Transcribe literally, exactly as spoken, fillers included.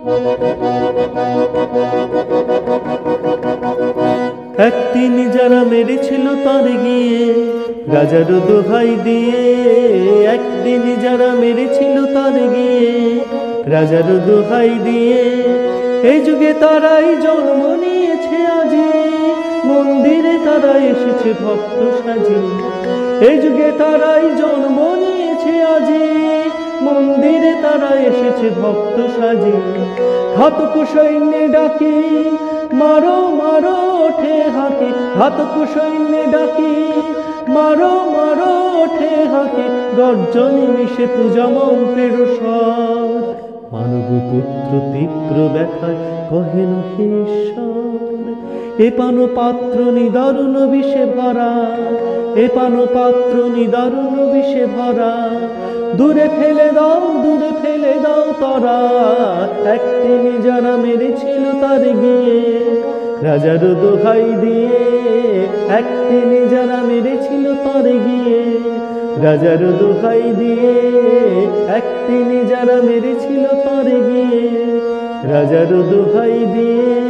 একদিন যারা মেরেছিল তার গিয়ে রাজার দোহাই দিয়ে, একদিন যারা মেরেছিল তার গিয়ে রাজার দোহাই দিয়ে, এই যুগে তারাই জন্ম নিয়েছে আজি, মন্দিরে তারা এসেছে ভক্ত সাজি। এই যুগে তারাই জন্ম নিয়েছে আজি, মন্দিরে তারা এসেছে ভক্ত সাজি। ঘাতক সৈন্যে ডাকি মারো মারো ওঠে হাঁকে, ঘাতক সৈন্যে ডাকি মারো মারো ওঠে হাঁকে, গর্জনে মিশে পূজা মন্ত্রের স্বর। মানব পুত্র তীব্র ব্যথায় কহেন হে ঈশ্বর, এ পান পাত্র নিদারুণ বিষে ভরা, এ পান পাত্র নিদারুণ বিষে ভরা, দূরে ফেলে দাও দূরে ফেলে দাও তরা। একদিন যারা মেরেছিল তার গিয়ে রাজার দোহাই দিয়ে, একদিন যারা মেরেছিল তার গিয়ে রাজার দোহাই দিয়ে, একদিন যারা মেরেছিল তার গিয়ে রাজার দোহাই দিয়ে।